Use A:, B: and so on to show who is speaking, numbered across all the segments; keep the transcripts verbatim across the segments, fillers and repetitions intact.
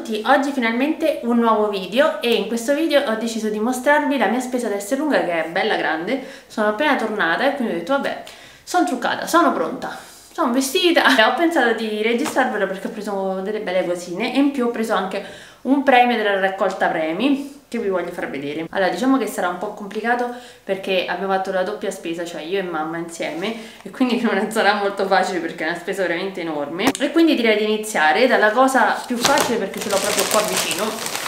A: tutti, oggi finalmente un nuovo video e in questo video ho deciso di mostrarvi la mia spesa d'Esselunga che è bella grande. Sono appena tornata e quindi ho detto vabbè, sono truccata, sono pronta, sono vestita e ho pensato di registrarvelo perché ho preso delle belle cosine e in più ho preso anche un premio della raccolta premi che vi voglio far vedere. Allora, diciamo che sarà un po' complicato perché abbiamo fatto la doppia spesa, cioè io e mamma insieme, e quindi non sarà molto facile perché è una spesa veramente enorme. E quindi direi di iniziare dalla cosa più facile perché ce l'ho proprio qua vicino,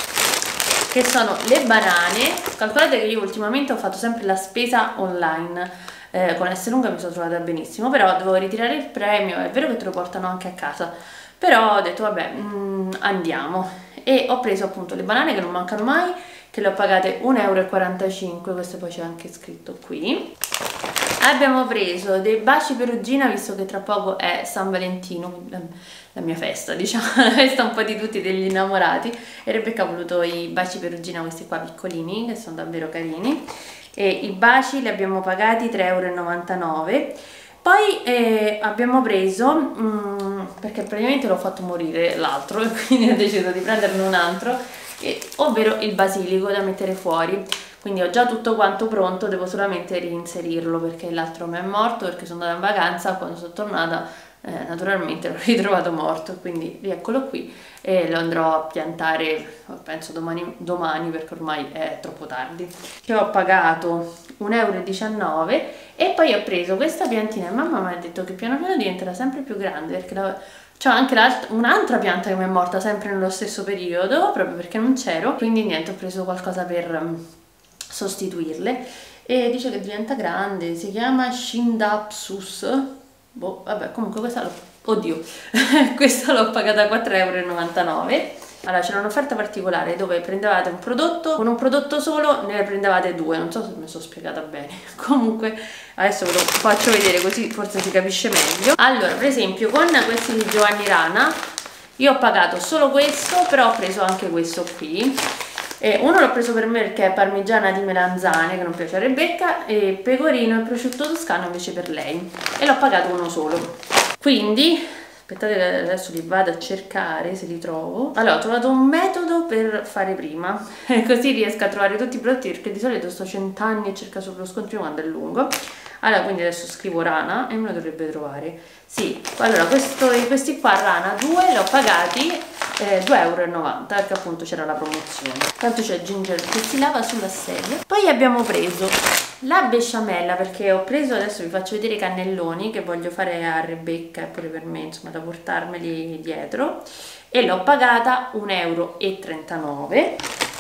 A: che sono le banane. Calcolate che io ultimamente ho fatto sempre la spesa online, eh, con Esselunga mi sono trovata benissimo, però dovevo ritirare il premio, è vero che te lo portano anche a casa, però ho detto vabbè, mm, andiamo. E ho preso appunto le banane che non mancano mai, che le ho pagate un euro e quarantacinque, questo poi c'è anche scritto qui. Abbiamo preso dei baci perugina, visto che tra poco è San Valentino, la mia festa, diciamo, la festa un po' di tutti, degli innamorati, e Rebecca ha voluto i baci perugina, questi qua piccolini, che sono davvero carini, e i baci li abbiamo pagati tre e novantanove euro. Poi eh, abbiamo preso, mm, perché praticamente l'ho fatto morire l'altro e quindi ho deciso di prenderne un altro, eh, ovvero il basilico da mettere fuori. Quindi ho già tutto quanto pronto, devo solamente reinserirlo perché l'altro mi è morto, perché sono andata in vacanza, quando sono tornata eh, naturalmente l'ho ritrovato morto, quindi rieccolo qui e lo andrò a piantare, penso domani, domani perché ormai è troppo tardi. Che ho pagato un euro e diciannove e poi ho preso questa piantina e mamma mi ha detto che piano piano diventerà sempre più grande perché la... c'è anche un'altra pianta che mi è morta sempre nello stesso periodo proprio perché non c'ero, quindi niente, ho preso qualcosa per um, sostituirle e dice che diventa grande, si chiama Scindapsus, boh, vabbè, comunque questa l'ho, oddio, questa l'ho pagata quattro e novantanove euro. Allora, c'era un'offerta particolare dove prendevate un prodotto, con un prodotto solo ne prendevate due, non so se mi sono spiegata bene, comunque adesso ve lo faccio vedere così forse si capisce meglio. Allora, per esempio con questi di Giovanni Rana io ho pagato solo questo, però ho preso anche questo qui, e uno l'ho preso per me perché è parmigiana di melanzane che non piace a Rebecca e pecorino e prosciutto toscano invece per lei, e l'ho pagato uno solo. Quindi aspettate che adesso li vado a cercare se li trovo. Allora, ho trovato un metodo per fare prima così riesco a trovare tutti i prodotti perché di solito sto cent'anni e cerco solo lo scontrino quando è lungo. Allora, quindi adesso scrivo Rana e me lo dovrebbe trovare. Sì, allora questo, questi qua Rana due li ho pagati eh, due e novanta euro perché appunto c'era la promozione. Tanto c'è Ginger che si lava sulla sedia. Poi abbiamo preso la besciamella perché ho preso, adesso vi faccio vedere i cannelloni che voglio fare a Rebecca e pure per me, insomma, da portarmeli dietro, e l'ho pagata un euro e trentanove.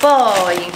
A: Poi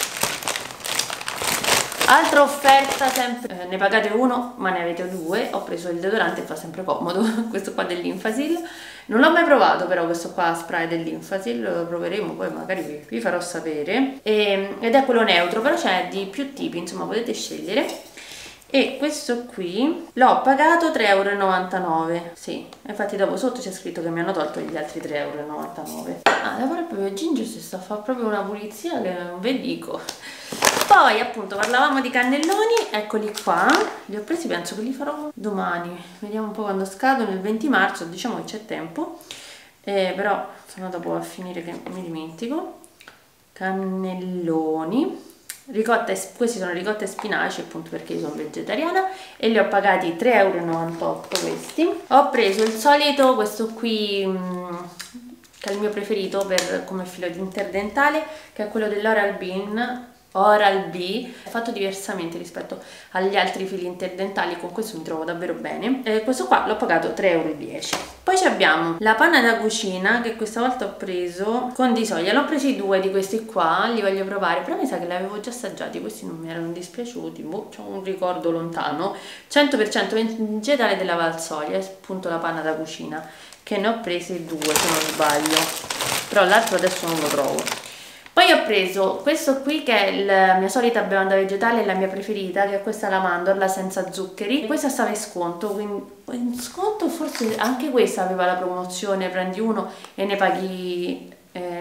A: altra offerta, sempre eh, ne pagate uno ma ne avete due, ho preso il deodorante, fa sempre comodo, questo qua dell'Infasil, non l'ho mai provato però questo qua spray dell'Infasil, lo proveremo poi magari vi, vi farò sapere, e, ed è quello neutro, però c'è di più tipi, insomma potete scegliere. E questo qui l'ho pagato tre e novantanove euro, sì, infatti dopo sotto c'è scritto che mi hanno tolto gli altri tre e novantanove euro. Ah, lavora proprio Ginger, si sta a fare proprio una pulizia che non ve dico. Poi appunto parlavamo di cannelloni, eccoli qua, li ho presi, penso che li farò domani, vediamo un po' quando scadono, il venti marzo, diciamo che c'è tempo, eh, però sono dopo a finire che mi dimentico. Cannelloni, ricotta, questi sono ricotta e spinaci appunto perché io sono vegetariana e li ho pagati tre e novantotto euro questi. Ho preso il solito, questo qui mh, che è il mio preferito per come filo interdentale, che è quello dell'Oral-B, Oral-B, fatto diversamente rispetto agli altri fili interdentali, con questo mi trovo davvero bene, e questo qua l'ho pagato tre e dieci euro. Poi abbiamo la panna da cucina che questa volta ho preso con di soia, l'ho presi due di questi qua, li voglio provare, però mi sa che li avevo già assaggiati, questi non mi erano dispiaciuti, boh, c'ho un ricordo lontano. Cento per cento vegetale della Valsoia, appunto la panna da cucina, che ne ho presi due se non sbaglio, però l'altro adesso non lo trovo. Poi ho preso questo qui che è la mia solita bevanda vegetale, la mia preferita, che è questa la mandorla senza zuccheri. Questa stava in sconto, quindi in sconto forse anche questa aveva la promozione, prendi uno e ne paghi, eh,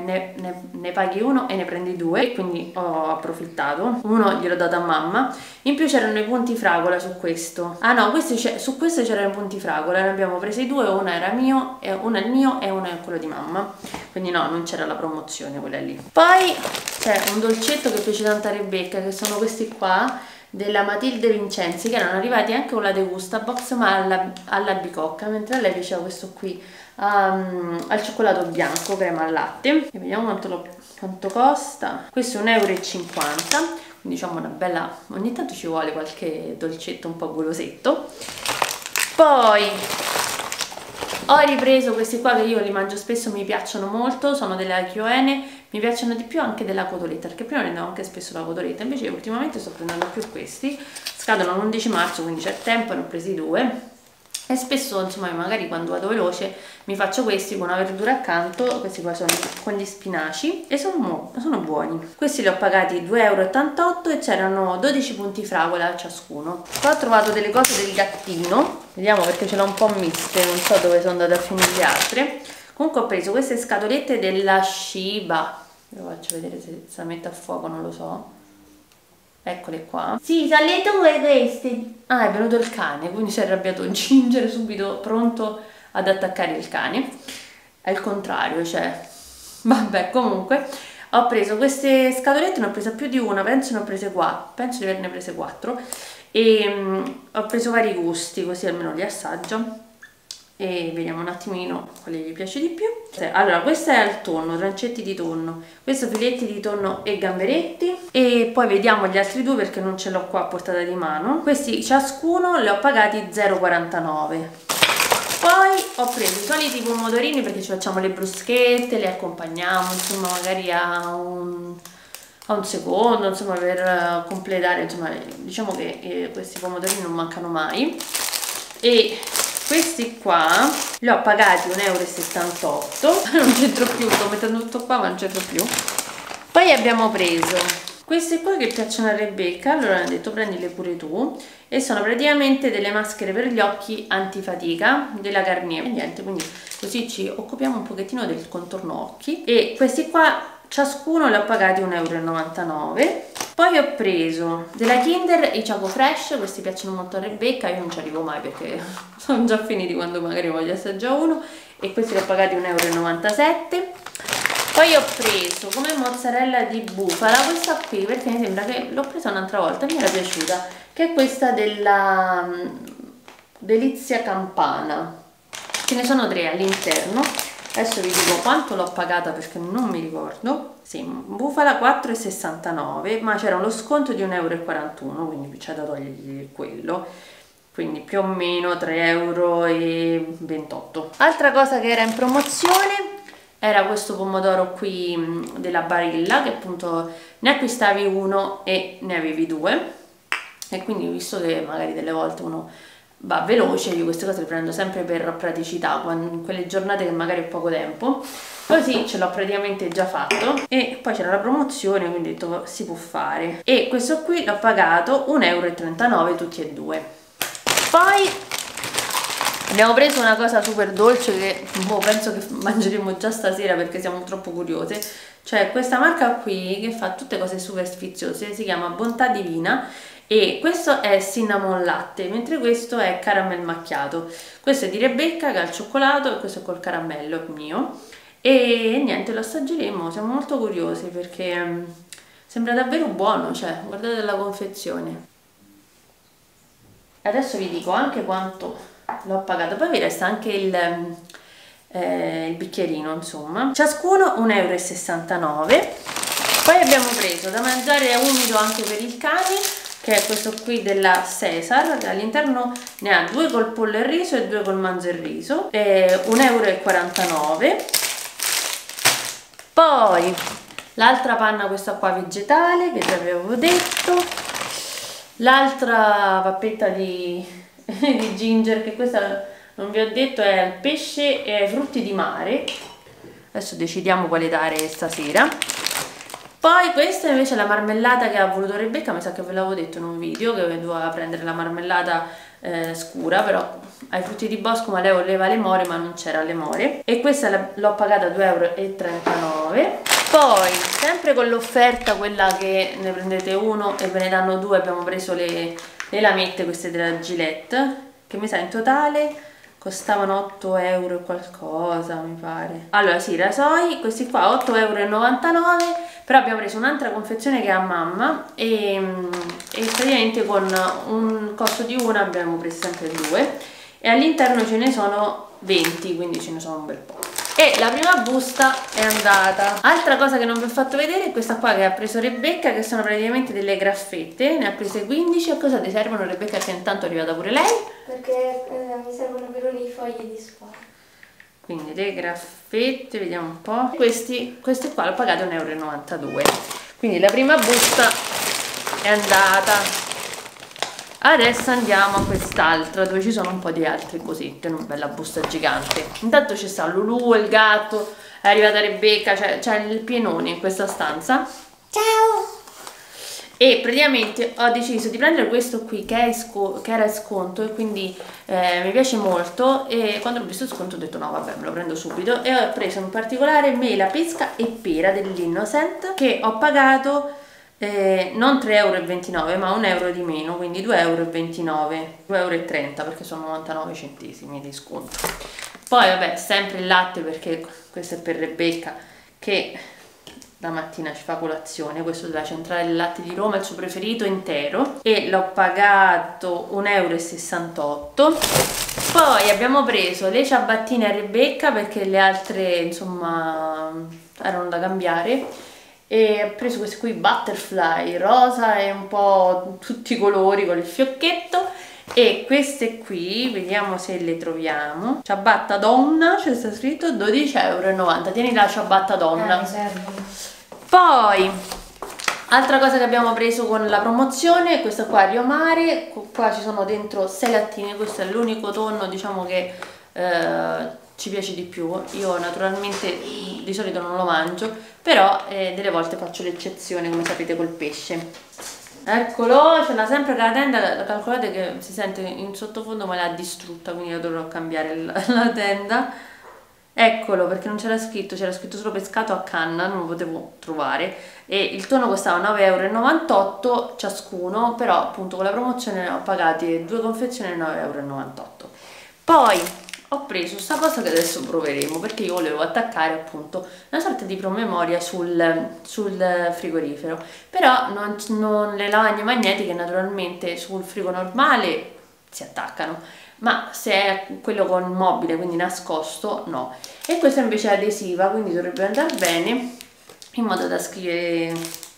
A: ne, ne, ne paghi uno e ne prendi due, e quindi ho approfittato. Uno gliel'ho dato a mamma. In più c'erano i punti fragola su questo. Ah no, questi su questo c'erano i punti fragola, ne abbiamo presi due, uno era mio, e uno è il mio e uno è quello di mamma. Quindi no, non c'era la promozione quella lì. Poi c'è un dolcetto che piace tanto a Rebecca, che sono questi qua, della Matilde Vincenzi, che erano arrivati anche con la degusta box ma alla, all'albicocca, mentre a lei piaceva questo qui um, al cioccolato bianco, crema al latte. E vediamo quanto, lo, quanto costa. Questo è un euro e cinquanta, quindi diciamo una bella, ogni tanto ci vuole qualche dolcetto un po' golosetto. Poi ho ripreso questi qua che io li mangio spesso, mi piacciono molto, sono delle Achioene, mi piacciono di più anche della cotoletta, perché prima prendevo anche spesso la cotoletta, invece ultimamente sto prendendo più questi, scadono l'undici marzo, quindi c'è tempo, ne ho presi due. E spesso, insomma, magari quando vado veloce mi faccio questi con una verdura accanto. Questi qua sono con gli spinaci e sono, sono buoni. Questi li ho pagati due euro e ottantotto e c'erano dodici punti fragola ciascuno. Qua ho trovato delle cose del gattino, vediamo perché ce l'ho un po' miste, non so dove sono andate a finire le altre. Comunque ho preso queste scatolette della Shiba, ve lo faccio vedere se, se la metto a fuoco, non lo so. Eccole qua. Sì, sono le tue queste. Ah, è venuto il cane, quindi si è arrabbiato Ginger, subito pronto ad attaccare il cane. È il contrario, cioè. Vabbè, comunque ho preso queste scatolette, ne ho presa più di una, penso ne ho prese quattro, penso di averne prese quattro. E um, ho preso vari gusti, così almeno li assaggio. E vediamo un attimino quale gli piace di più. Allora, questa è al tonno, trancetti di tonno, questo filetti di tonno e gamberetti, e poi vediamo gli altri due perché non ce l'ho qua a portata di mano. Questi ciascuno li ho pagati zero virgola quarantanove. Poi ho preso i soliti pomodorini perché ci facciamo le bruschette, le accompagniamo insomma magari a un, a un secondo, insomma, per completare, insomma, diciamo che eh, questi pomodorini non mancano mai. E questi qua li ho pagati un euro e settantotto, non c'entro più, sto mettendo tutto qua ma non c'entro più. Poi abbiamo preso queste qua che piacciono a Rebecca, allora hanno detto prendile pure tu, e sono praticamente delle maschere per gli occhi antifatica della Garnier. E niente, quindi così ci occupiamo un pochettino del contorno occhi. E questi qua ciascuno li ho pagati un euro e novantanove. Poi ho preso della Kinder i Choco Fresh, questi piacciono molto a Rebecca, io non ci arrivo mai perché sono già finiti quando magari voglio assaggiare uno, e questi li ho pagati un euro e novantasette. Poi ho preso come mozzarella di bufala questa qui, perché mi sembra che l'ho presa un'altra volta, mi era piaciuta, che è questa della um, Delizia Campana. Ce ne sono tre all'interno. Adesso vi dico quanto l'ho pagata perché non mi ricordo. Sì, bufala quattro e sessantanove, ma c'era uno sconto di un euro e quarantuno, quindi c'è da togliergli quello. Quindi più o meno tre euro e ventotto. Altra cosa che era in promozione era questo pomodoro qui della Barilla, che appunto ne acquistavi uno e ne avevi due. E quindi, visto che magari delle volte uno va veloce, io queste cose le prendo sempre per praticità, quando, in quelle giornate che magari ho poco tempo, così ce l'ho praticamente già fatto. E poi c'era la promozione, quindi ho detto si può fare, e questo qui l'ho pagato un euro e trentanove tutti e due. Poi abbiamo preso una cosa super dolce che boh, penso che mangeremo già stasera perché siamo troppo curiose. Cioè questa marca qui che fa tutte cose super sfiziose, si chiama Bontà Divina, e questo è cinnamon latte, mentre questo è caramel macchiato. Questo è di Rebecca che ha il cioccolato e questo è col caramello, è mio. E niente, lo assaggeremo, siamo molto curiosi perché um, sembra davvero buono, cioè guardate la confezione. Adesso vi dico anche quanto l'ho pagato, poi vi resta anche il, eh, il bicchierino, insomma. Ciascuno un euro e sessantanove. Poi abbiamo preso da mangiare umido anche per il cane, che è questo qui della Cesar, all'interno ne ha due col pollo e riso e due col manzo e riso, eh, un euro e quarantanove. Poi l'altra panna, questa qua vegetale, che vi avevo detto, l'altra pappetta di, di Ginger, che questa non vi ho detto, è al pesce e ai frutti di mare. Adesso decidiamo quale dare stasera. Poi questa invece è la marmellata che ha voluto Rebecca, mi sa che ve l'avevo detto in un video che doveva prendere la marmellata eh, scura, però ai frutti di bosco ma lei voleva le more ma non c'era le more, e questa l'ho pagata due euro e trentanove. Poi sempre con l'offerta quella che ne prendete uno e ve ne danno due, abbiamo preso le, le lamette, queste della Gillette, che mi sa in totale costavano otto euro e qualcosa, mi pare. Allora sì, rasoi, questi qua otto euro e novantanove, però abbiamo preso un'altra confezione che è a mamma e, e praticamente con un costo di una abbiamo preso sempre due, e all'interno ce ne sono venti, quindi ce ne sono un bel po'. E la prima busta è andata. Altra cosa che non vi ho fatto vedere è questa qua che ha preso Rebecca, che sono praticamente delle graffette, ne ha prese quindici. A cosa ti servono, Rebecca, che intanto è arrivata pure lei?
B: Perché eh, mi servono per i fogli di scuola.
A: Quindi le graffette, vediamo un po'. Questi, questi qua l'ho pagato un euro e novantadue. Quindi la prima busta è andata. Adesso andiamo a quest'altra dove ci sono un po' di altre cosette, una bella busta gigante. Intanto ci sta Lulu, il gatto, è arrivata Rebecca, c'è, c'è il pienone in questa stanza.
B: Ciao!
A: E praticamente ho deciso di prendere questo qui che, è che era in sconto, e quindi eh, mi piace molto, e quando l'ho visto in sconto ho detto no vabbè, me lo prendo subito, e ho preso in particolare mela, pesca e pera dell'Innocent, che ho pagato eh, non tre euro e ventinove ma un euro di meno, quindi due euro e ventinove, due euro e trenta, perché sono novantanove centesimi di sconto. Poi vabbè, sempre il latte, perché questo è per Rebecca che la mattina ci fa colazione, questo della Centrale del Latte di Roma, il suo preferito intero, e l'ho pagato un euro e sessantotto. Poi abbiamo preso le ciabattine a Rebecca perché le altre insomma erano da cambiare, e ho preso questi qui butterfly rosa e un po' tutti i colori con il fiocchetto, e queste qui vediamo se le troviamo. Ciabatta donna, c'è sta scritto dodici euro e novanta. Tieni la ciabatta donna.
B: Ah, mi servono.
A: Poi altra cosa che abbiamo preso con la promozione, questa qua Rio Mare, qua ci sono dentro sei lattine, questo è l'unico tonno diciamo che eh, ci piace di più. Io naturalmente di solito non lo mangio, però eh, delle volte faccio l'eccezione, come sapete, col pesce. Eccolo, ce l'ha sempre che la tenda, calcolate che si sente in sottofondo ma l'ha distrutta, quindi io dovrò cambiare la, la tenda. Eccolo, perché non c'era scritto, c'era scritto solo pescato a canna, non lo potevo trovare, e il tonno costava nove euro e novantotto ciascuno, però appunto con la promozione ne ho pagati due confezioni nove euro e novantotto. Poi ho preso questa cosa che adesso proveremo, perché io volevo attaccare appunto una sorta di promemoria sul, sul frigorifero, però non, non le lavagne magnetiche naturalmente sul frigo normale si attaccano, ma se è quello con mobile, quindi nascosto, no. E questa invece è adesiva, quindi dovrebbe andare bene, in modo da scrivere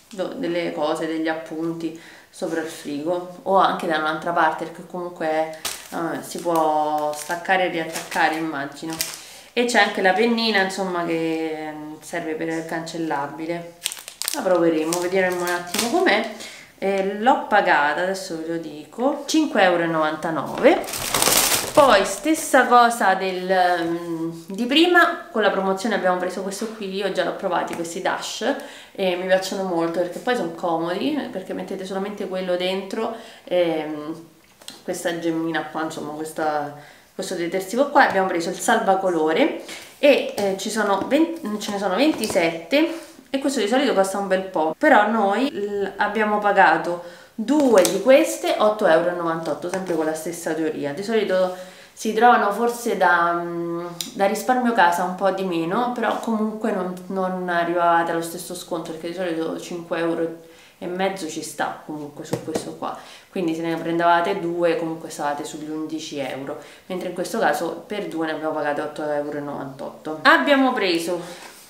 A: delle cose, degli appunti sopra il frigo, o anche da un'altra parte, perché comunque eh, si può staccare e riattaccare, immagino. E c'è anche la pennina, insomma, che serve per il cancellabile. La proveremo, vedremo un attimo com'è. Eh, l'ho pagata, adesso ve lo dico, cinque euro e novantanove. Poi stessa cosa del, um, di prima, con la promozione abbiamo preso questo qui, io già l'ho provati, questi Dash, e mi piacciono molto perché poi sono comodi, perché mettete solamente quello dentro, e, um, questa gemmina qua, insomma questa, questo detersivo qua. Abbiamo preso il salvacolore e eh, ci sono venti, ce ne sono ventisette, e questo di solito costa un bel po', però noi abbiamo pagato due di queste otto euro e novantotto, sempre con la stessa teoria. Di solito si trovano forse da, da risparmio casa un po' di meno, però comunque non, non arrivate allo stesso sconto, perché di solito cinque euro e mezzo ci sta comunque su questo qua, quindi se ne prendevate due comunque stavate sugli undici euro, mentre in questo caso per due ne abbiamo pagate otto euro e novantotto. Abbiamo preso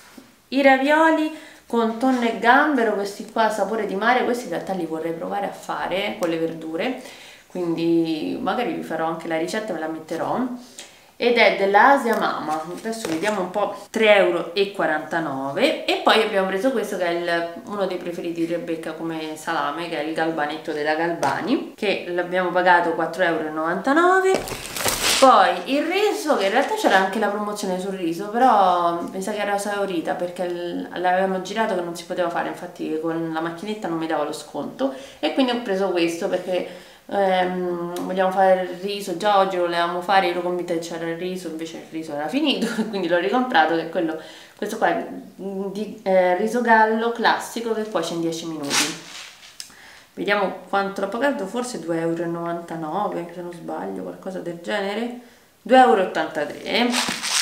A: i ravioli con tonno e gambero, questi qua sapore di mare, questi in realtà li vorrei provare a fare con le verdure, quindi magari vi farò anche la ricetta, ve la metterò, ed è dell'Asia Mama. Adesso vediamo un po', tre euro e quarantanove. E poi abbiamo preso questo che è il, uno dei preferiti di Rebecca come salame, che è il galbanetto della Galbani, che l'abbiamo pagato quattro euro e novantanove. Poi il riso, che in realtà c'era anche la promozione sul riso, però mi sa che era esaurita perché l'avevano girato che non si poteva fare, infatti con la macchinetta non mi dava lo sconto, e quindi ho preso questo perché ehm, vogliamo fare il riso, già oggi lo volevamo fare, ero convinta che c'era il riso, invece il riso era finito, quindi l'ho ricomprato, che è quello, questo qua è di eh, riso gallo classico che cuoce in dieci minuti. Vediamo quanto l'ho pagato, forse due e novantanove euro, se non sbaglio, qualcosa del genere, due e ottantatré euro.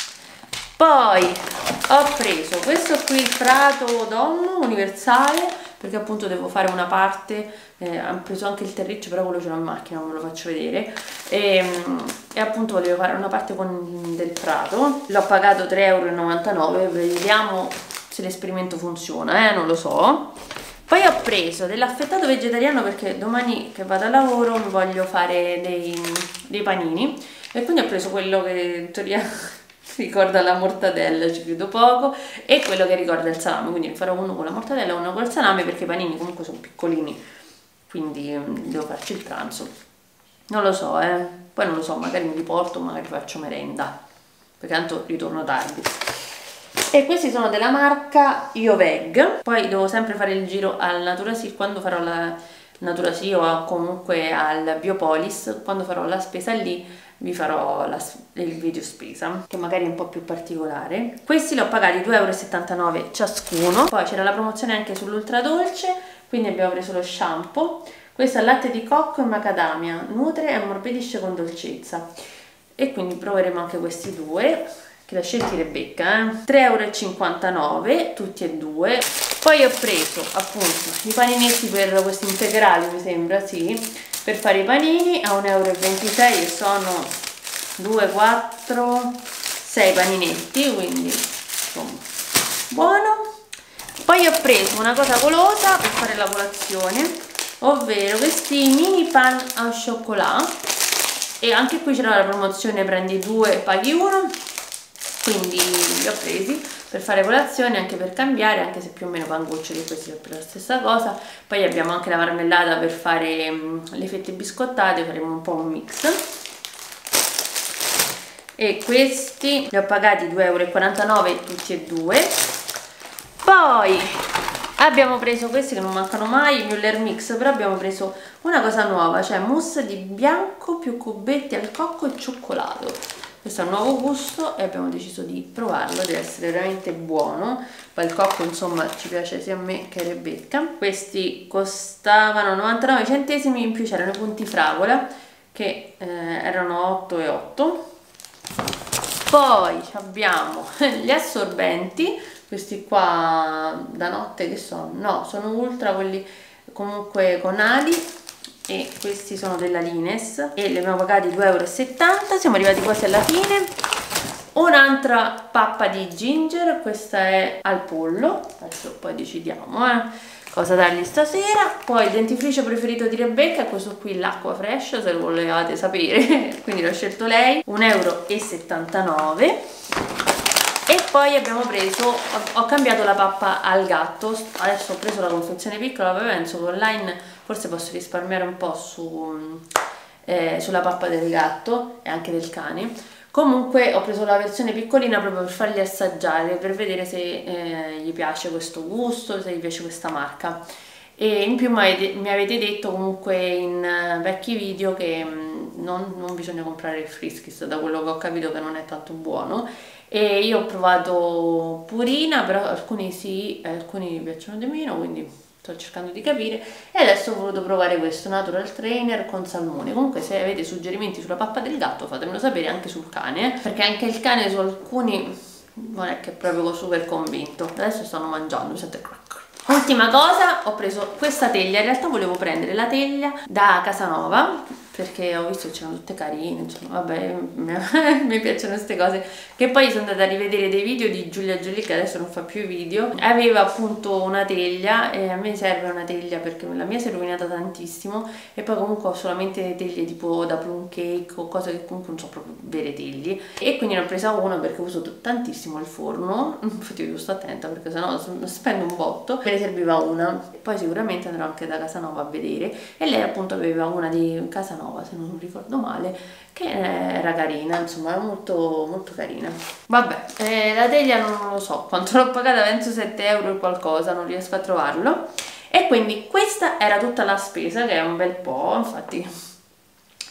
A: Poi ho preso questo qui, il Prato Donno universale, perché appunto devo fare una parte, eh, ho preso anche il terriccio, però quello ce l'ho in macchina, non ve lo faccio vedere, e, e appunto volevo fare una parte con del Prato, l'ho pagato tre e novantanove euro, vediamo se l'esperimento funziona, eh, non lo so. Poi ho preso dell'affettato vegetariano perché domani che vado a lavoro mi voglio fare dei, dei panini, e quindi ho preso quello che in teoria ricorda la mortadella, ci credo poco, e quello che ricorda il salame, quindi ne farò uno con la mortadella e uno col salame, perché i panini comunque sono piccolini, quindi devo farci il pranzo. Non lo so, eh. Poi non lo so, magari mi riporto, magari faccio merenda, perché tanto ritorno tardi. E questi sono della marca Ioveg. Poi devo sempre fare il giro al Naturasil quando farò la Naturasil, o comunque al Biopolis, quando farò la spesa lì vi farò la, il video spesa, che magari è un po' più particolare. Questi li ho pagati due e settantanove euro ciascuno. Poi c'era la promozione anche sull'ultra dolce, quindi abbiamo preso lo shampoo. Questo è latte di cocco e macadamia, nutre e ammorbidisce con dolcezza, e quindi proveremo anche questi due, che l'ha scelti Rebecca, eh? tre e cinquantanove euro tutti e due. Poi ho preso appunto i paninetti per questi integrali, mi sembra, sì, per fare i panini a un e ventisei euro, e sono due, quattro, sei paninetti, quindi insomma buono. Poi ho preso una cosa golosa per fare la colazione, ovvero questi mini pan al cioccolato, e anche qui c'era la promozione prendi due e paghi uno, quindi li ho presi per fare colazione, anche per cambiare, anche se più o meno pangoccioli, questi per la stessa cosa. Poi abbiamo anche la marmellata per fare um, le fette biscottate, faremo un po' un mix. E questi li ho pagati due e quarantanove euro tutti e due. Poi abbiamo preso questi che non mancano mai, Müller Mix, però abbiamo preso una cosa nuova, cioè mousse di bianco più cubetti al cocco e cioccolato. Questo è un nuovo gusto e abbiamo deciso di provarlo, deve essere veramente buono. Poi il cocco insomma ci piace sia a me che a Rebecca. Questi costavano novantanove centesimi, in più c'erano i punti fragola che eh, erano otto e otto. Poi abbiamo gli assorbenti, questi qua da notte, che sono? No, sono ultra, quelli comunque con ali, e questi sono della Lines e li abbiamo pagati due e settanta euro. Siamo arrivati quasi alla fine. Un'altra pappa di ginger, questa è al pollo, adesso poi decidiamo eh, cosa dargli stasera. Poi il dentifricio preferito di Rebecca è questo qui, l'acqua fresh, se lo volevate sapere, quindi l'ho scelto lei, un e settantanove euro. E poi abbiamo preso, ho, ho cambiato la pappa al gatto, adesso ho preso la confezione piccola, poi penso che online forse posso risparmiare un po' su, eh, sulla pappa del gatto e anche del cane. Comunque ho preso la versione piccolina proprio per fargli assaggiare, per vedere se eh, gli piace questo gusto, se gli piace questa marca. E in più mi avete, mi avete detto comunque in uh, vecchi video che um, non, non bisogna comprare il Friskies, da quello che ho capito che non è tanto buono. E io ho provato Purina, però alcuni sì, alcuni mi piacciono di meno, quindi sto cercando di capire. E adesso ho voluto provare questo Natural Trainer con salmone. Comunque se avete suggerimenti sulla pappa del gatto fatemelo sapere, anche sul cane, eh? Perché anche il cane su alcuni non è che è proprio super convinto. Adesso stanno mangiando, mi sente crack. Ultima cosa, ho preso questa teglia, in realtà volevo prendere la teglia da Casanova, perché ho visto che c'erano tutte carine, insomma, vabbè, mi piacciono queste cose, che poi sono andata a rivedere dei video di Giulia Giulia, che adesso non fa più video, aveva appunto una teglia, e a me serve una teglia perché la mia si è rovinata tantissimo, e poi comunque ho solamente teglie tipo da plum cake o cose che comunque non so proprio vere teglie, e quindi ne ho presa una perché uso tantissimo il forno, infatti io sto attenta perché sennò spendo un botto, me ne serviva una, poi sicuramente andrò anche da Casanova a vedere, e lei appunto aveva una di Casanova, se non ricordo male, che era carina, insomma era molto molto carina. Vabbè, eh, la teglia non lo so quanto l'ho pagata, penso sette euro e qualcosa, non riesco a trovarlo. E quindi questa era tutta la spesa, che è un bel po', infatti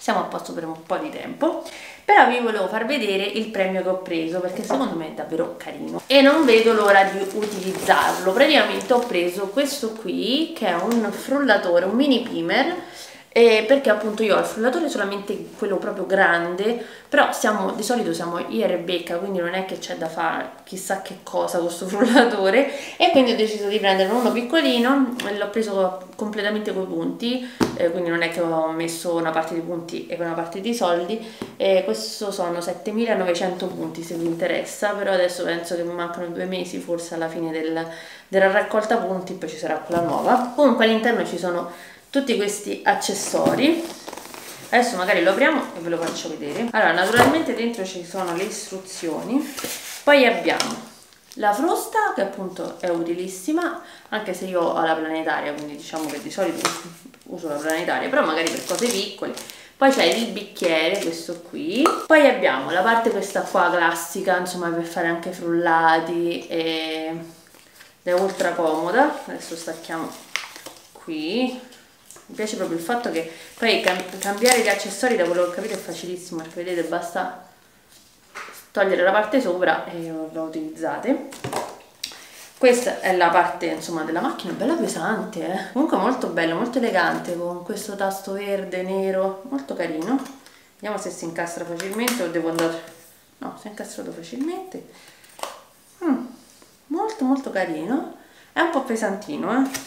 A: siamo a posto per un po' di tempo. Però vi volevo far vedere il premio che ho preso, perché secondo me è davvero carino e non vedo l'ora di utilizzarlo. Praticamente ho preso questo qui, che è un frullatore, un mini primer, eh, perché appunto io ho il frullatore solamente quello proprio grande, però siamo, di solito siamo io e Rebecca, quindi non è che c'è da fare chissà che cosa con questo frullatore, e quindi ho deciso di prendere uno piccolino. L'ho preso completamente coi punti, eh, quindi non è che ho messo una parte di punti e una parte di soldi. Eh, questo sono settemilanovecento punti se vi interessa, però adesso penso che mi mancano due mesi forse alla fine del, della raccolta punti, poi ci sarà quella nuova. Comunque all'interno ci sono tutti questi accessori. Adesso magari lo apriamo e ve lo faccio vedere. Allora, naturalmente dentro ci sono le istruzioni, poi abbiamo la frusta, che appunto è utilissima, anche se io ho la planetaria, quindi diciamo che di solito uso la planetaria, però magari per cose piccole. Poi c'è il bicchiere, questo qui. Poi abbiamo la parte questa qua classica, insomma, per fare anche frullati, e è ultra comoda. Adesso stacchiamo qui. Mi piace proprio il fatto che poi cambiare gli accessori, da quello che ho capito, è facilissimo, perché vedete basta togliere la parte sopra e lo utilizzate. Questa è la parte, insomma, della macchina, bella pesante, eh? Comunque molto bello, molto elegante, con questo tasto verde, nero, molto carino. Vediamo se si incastra facilmente o devo andare... No, si è incastrato facilmente. Mm, molto molto carino, è un po' pesantino, eh?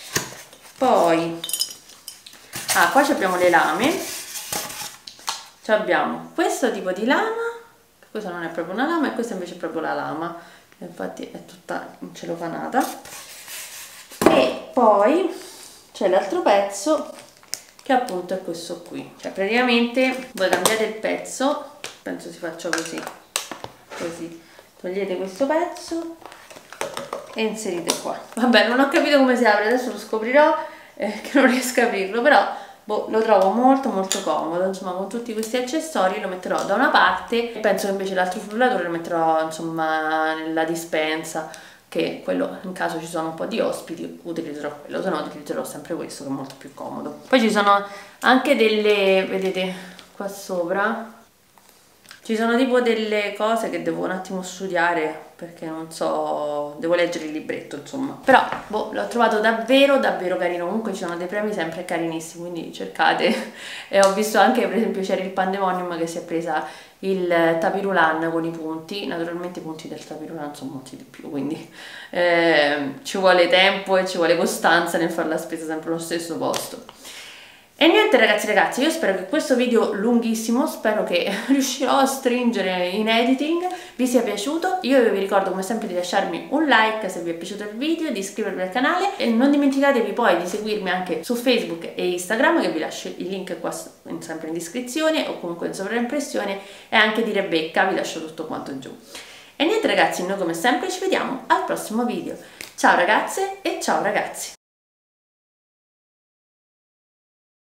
A: Poi... ah, qua abbiamo le lame. Ci abbiamo questo tipo di lama, questa non è proprio una lama e questa invece è proprio la lama, infatti è tutta incelofanata. E poi c'è l'altro pezzo, che appunto è questo qui, cioè praticamente voi cambiate il pezzo, penso si faccia così, così, togliete questo pezzo e inserite qua. Vabbè, non ho capito come si apre, adesso lo scoprirò, eh, che non riesco a aprirlo, però boh, lo trovo molto molto comodo, insomma, con tutti questi accessori. Lo metterò da una parte e penso che invece l'altro frullatore lo metterò, insomma, nella dispensa, che quello, in caso ci sono un po' di ospiti, utilizzerò quello, se no utilizzerò sempre questo, che è molto più comodo. Poi ci sono anche delle, vedete qua sopra, ci sono tipo delle cose che devo un attimo studiare, perché non so, devo leggere il libretto, insomma. Però, boh, l'ho trovato davvero, davvero carino. Comunque ci sono dei premi sempre carinissimi, quindi cercate. E ho visto anche, per esempio, c'era il Pandemonium che si è presa il Tapirulan con i punti. Naturalmente i punti del Tapirulan sono molti di più, quindi eh, ci vuole tempo e ci vuole costanza nel fare la spesa sempre allo stesso posto. E niente ragazzi ragazzi, io spero che questo video lunghissimo, spero che riuscirò a stringere in editing, vi sia piaciuto. Io vi ricordo come sempre di lasciarmi un like se vi è piaciuto il video, di iscrivervi al canale e non dimenticatevi poi di seguirmi anche su Facebook e Instagram, che vi lascio il link qua sempre in descrizione o comunque in sovraimpressione, e anche di Rebecca, vi lascio tutto quanto giù. E niente ragazzi, noi come sempre ci vediamo al prossimo video. Ciao ragazze e ciao ragazzi!